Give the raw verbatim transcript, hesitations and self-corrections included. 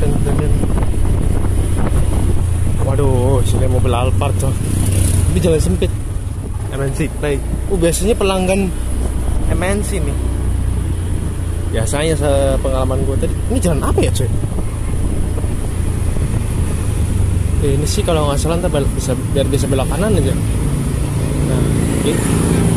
ten, ten, ten. Waduh, sini mobil Alphard tuh. Ini jalan sempit. M N C Play. Oh, biasanya pelanggan M N C nih. Biasanya sepengalaman gue tadi. Ini jalan apa ya cuy? Eh, ini sih kalau nggak salah ntar bisa biar bisa belok kanan aja. Nah, gitu.